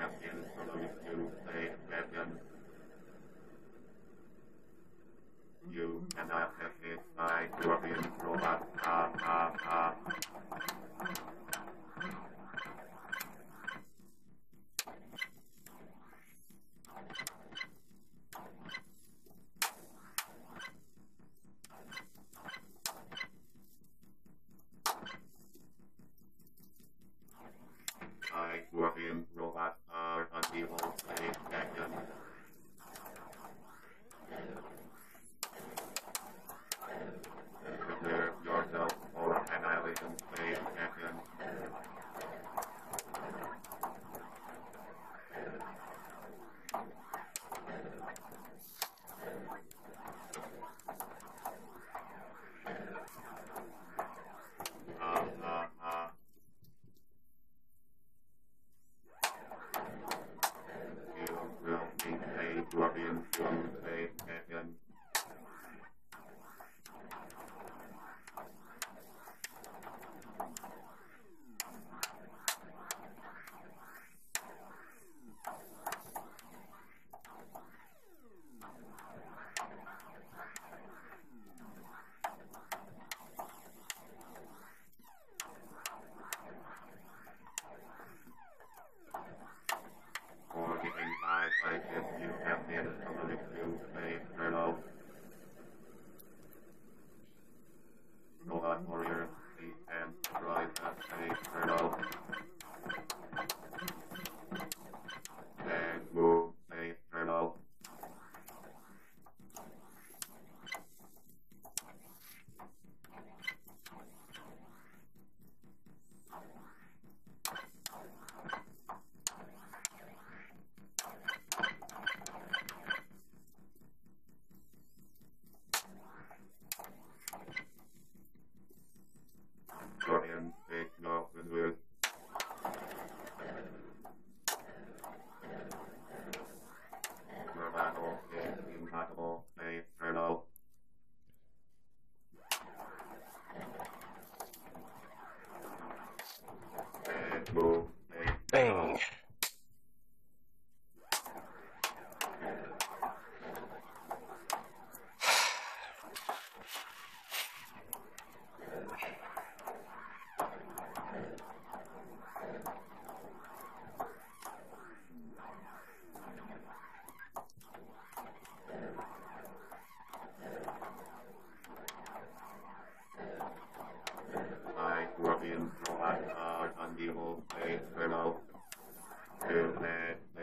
have been introduced to a weapon. You cannot have it by European robot. Ha ha ha. European robots are unable to take action. Prepare yourself for annihilation phase action. European phase action. For the entire places you have been subject to a furlough. Robot warrior, please and rise at a furlough. And move a furlough. Guardian, take no goodwill. Your battle is impossible, a furlough. And move a Bang! European robots are unable to furlough. Too bad.